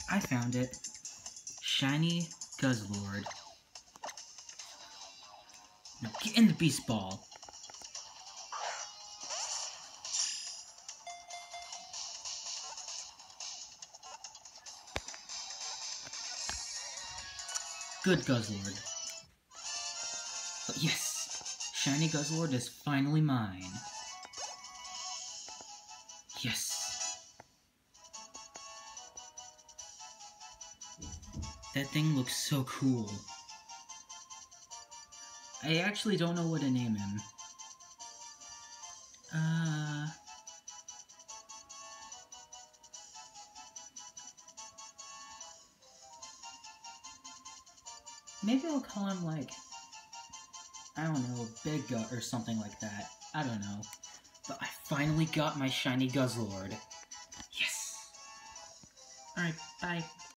I found it. Shiny Guzzlord. Now get in the Beast Ball. Good Guzzlord. But yes, Shiny Guzzlord is finally mine. Yes. That thing looks so cool. I actually don't know what to name him. Maybe I'll call him, like, I don't know, Big Gut or something like that. I don't know. But I finally got my Shiny Guzzlord. Yes! Alright, bye.